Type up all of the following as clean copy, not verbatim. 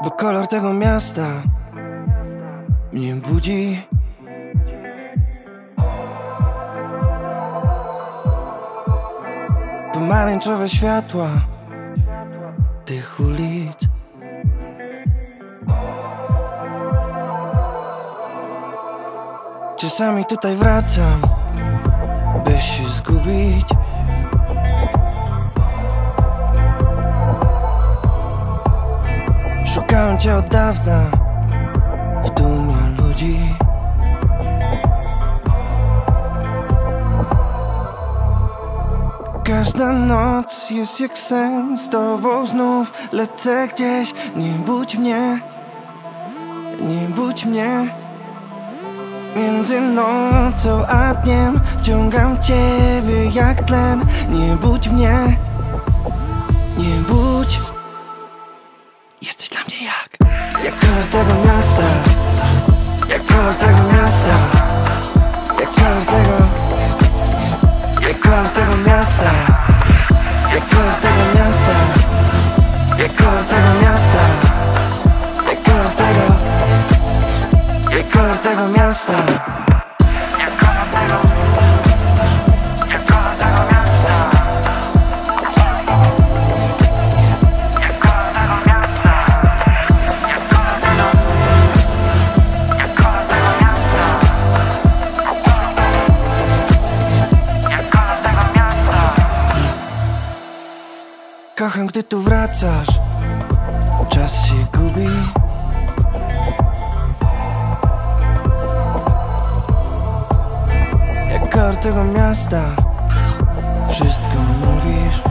Bo kolor tego miasta mnie budzi. Pomarańczowe światła tych ulic. Czasami tutaj wracam, by się zgubić. Szukałem cię od dawna w dumie ludzi. Każda noc jest jak sen, z tobą znów lecę gdzieś. Nie budź mnie, nie budź mnie. Między nocą a dniem wciągam ciebie jak tlen. Nie budź mnie, nie budź. Jesteś dla mnie jak kolor tego miasta, jak kolor tego miasta, jak kolor tego, jak kolor tego miasta, jak kolor tego miasta, jak kolor tego miasta, jak kolor tego, jak kolor tego miasta. Kocham, gdy tu wracasz, czas się gubi. Jak kolor tego miasta, wszystko mówisz.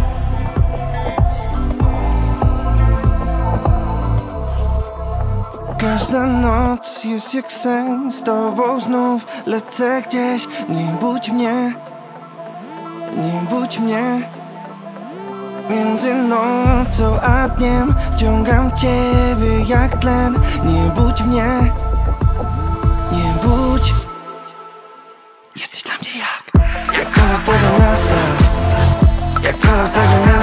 Każda noc jest jak sen, z tobą znów lecę gdzieś. Nie budź mnie, nie budź mnie. Między nocą a dniem wciągam ciebie jak tlen. Nie budź mnie, nie budź. Jesteś dla mnie jak kolor tego miasta, jak kolor tego miasta.